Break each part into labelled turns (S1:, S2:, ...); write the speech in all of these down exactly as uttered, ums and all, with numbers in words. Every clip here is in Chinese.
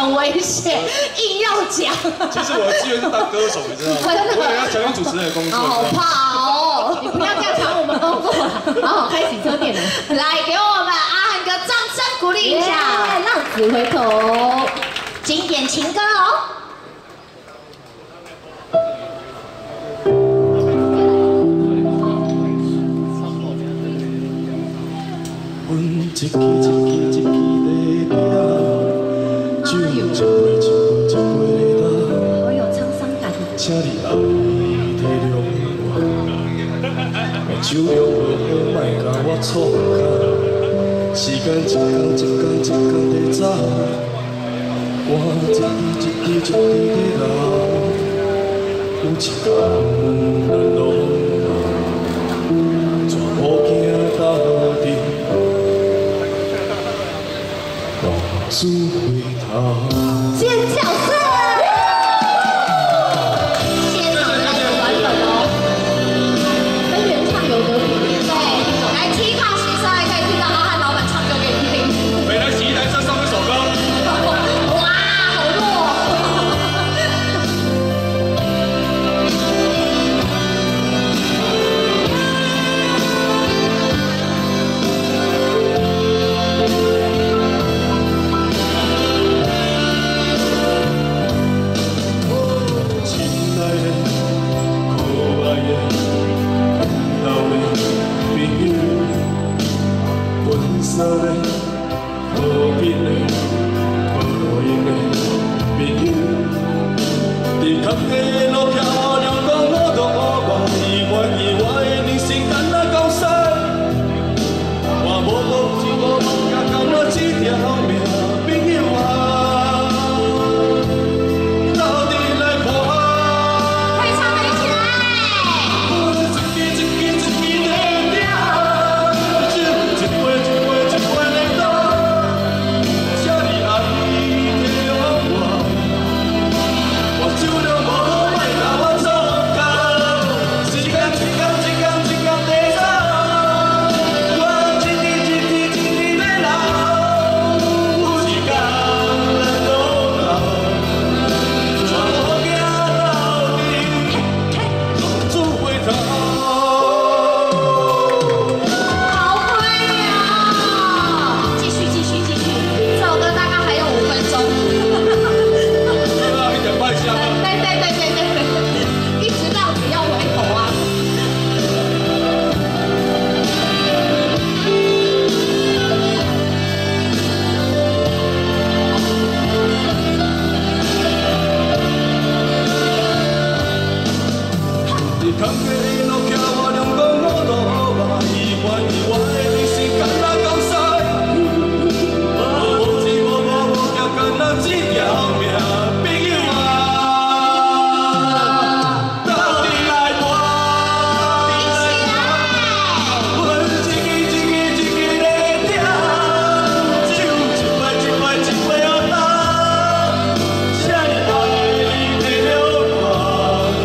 S1: 很危险，硬要讲。
S2: 其实我的志愿是当歌手，你知道吗？我也要抢你主持人的工作。
S1: 好怕哦！
S3: 你不要这样抢我们工作，好好开洗车店了。
S1: 来，给我们阿汉哥掌声鼓励一下，
S3: 浪子回头，
S1: 经典情歌哦。
S4: 阮一支一支一支在拼，酒一杯一杯一杯在倒，
S3: 好有沧桑感。
S4: 请你爱体谅我，酒量袂好，莫甲我错开。时间一天一天一天在走，我一滴一滴一滴在流，有一天咱拢老，全部行到底。 浪子回头，
S3: 尖叫声！现场来个版本哦，跟原唱有得比。
S1: 对，来 T 卡洗车还可以听到阿汉老板唱歌给你听。
S2: 北南洗衣篮车上一首歌。
S1: 哇，好弱！
S4: 色的、无品的、无用的朋友，伫坎坷路漂流讲我都我伊愿意我的人生干那到死，我无无钱无物也到那一条命，朋友啊，到底来看。
S1: 可以唱得起来。
S4: 我一支一支一支在拼，酒一杯一杯。 坎坷的路桥，我亮讲我路嘛，伊愿意我的人生干那到死，无无钱无无无也干那一条命，朋友啊，到底来看。阮一支一支一支在拼，酒一杯一杯一杯在倒，请你爱你体谅我。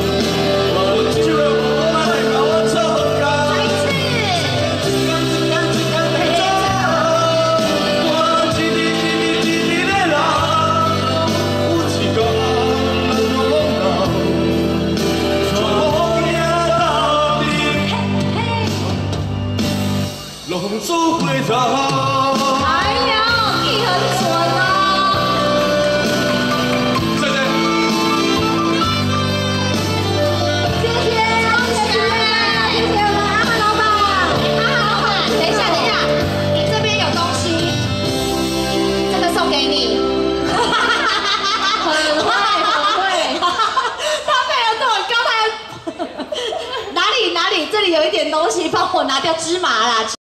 S4: 浪子回头。
S1: 哎呀，你很准哦！
S2: 谢谢。
S3: 谢谢，谢谢，谢谢我们阿汉老板。
S1: 阿汉老板，等一下，等一下，你这边有东西，这个送给你。
S3: 很会，很会。
S1: 他配合这么高，他还哪里哪里？这里有一点东西，帮我拿掉芝麻啦。